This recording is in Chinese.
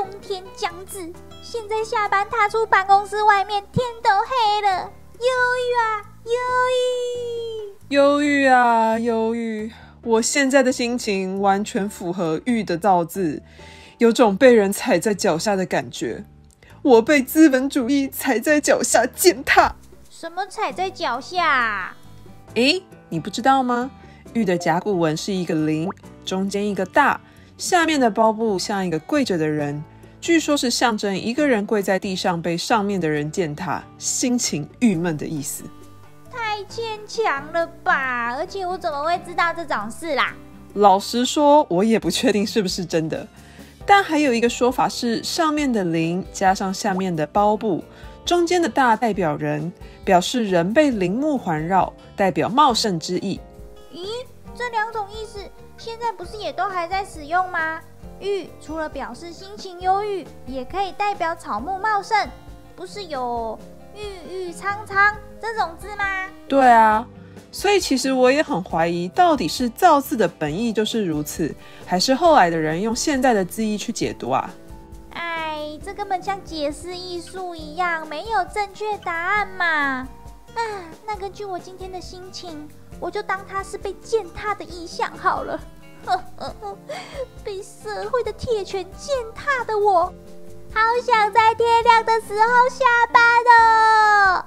冬天将至，现在下班踏出办公室外面，天都黑了，忧郁啊，忧郁！ 忧郁啊，忧郁！我现在的心情完全符合郁的造字，有种被人踩在脚下的感觉。我被资本主义踩在脚下践踏。 什么踩在脚下？ 诶，你不知道吗？玉的甲骨文是一个零，中间一个大，下面的包布像一个跪着的人，据说是象征一个人跪在地上被上面的人践踏，心情郁闷的意思。 太牵强了吧！而且我怎么会知道这种事啦？ 老实说，我也不确定是不是真的。但还有一个说法是，上面的零加上下面的包布，中间的大代表人，表示人被陵墓环绕，代表茂盛之意。 咦，这两种意思现在不是也都还在使用吗？郁除了表示心情忧郁，也可以代表草木茂盛，不是有郁郁苍苍这种字吗？ 对啊，所以其实我也很怀疑，到底是造字的本意就是如此，还是后来的人用现在的字义去解读啊？ 哎，这根本像解释艺术一样，没有正确答案嘛。那根据我今天的心情，我就当它是被践踏的意象好了。被社会的铁拳践踏的我，好想在天亮的时候下班哦。